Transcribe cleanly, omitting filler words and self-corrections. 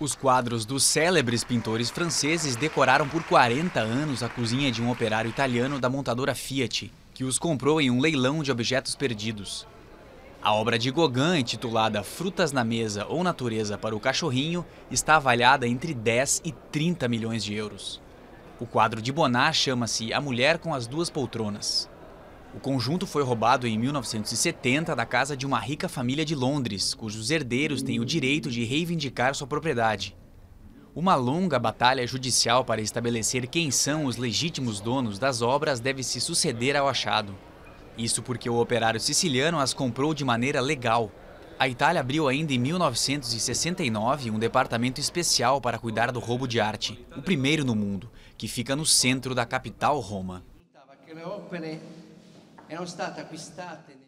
Os quadros dos célebres pintores franceses decoraram por 40 anos a cozinha de um operário italiano da montadora Fiat, que os comprou em um leilão de objetos perdidos. A obra de Gauguin, intitulada Frutas na Mesa ou Natureza para o Cachorrinho, está avaliada entre 10 e 30 milhões de euros. O quadro de Bonnat chama-se A Mulher com as Duas Poltronas. O conjunto foi roubado em 1970 da casa de uma rica família de Londres, cujos herdeiros têm o direito de reivindicar sua propriedade. Uma longa batalha judicial para estabelecer quem são os legítimos donos das obras deve se suceder ao achado. Isso porque o operário siciliano as comprou de maneira legal. A Itália abriu ainda em 1969 um departamento especial para cuidar do roubo de arte, o primeiro no mundo, que fica no centro da capital, Roma. Erano state acquistate